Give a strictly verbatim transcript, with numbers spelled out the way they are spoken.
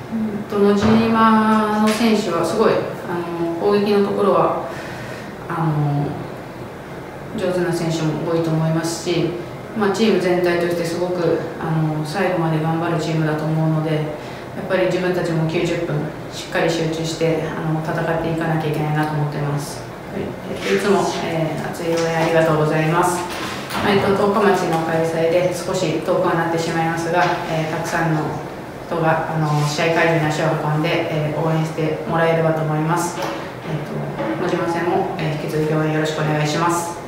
と野島の選手はすごいあの攻撃のところはあの上手な選手も多いと思いますし、まあ、チーム全体としてすごくあの最後まで頑張るチームだと思うので、やっぱり自分たちもきゅうじゅっぷんしっかり集中してあの戦っていかなきゃいけないなと思っています。はい、えっと、いつも、えー、熱い応援ありがとうございます。えっと、十日町の開催で少し遠くはなってしまいますが、えー、たくさんの人があの試合会場に足を運んで、えー、応援してもらえればと思います。えっと、野島戦も、えー、引き続き応援よろしくお願いします。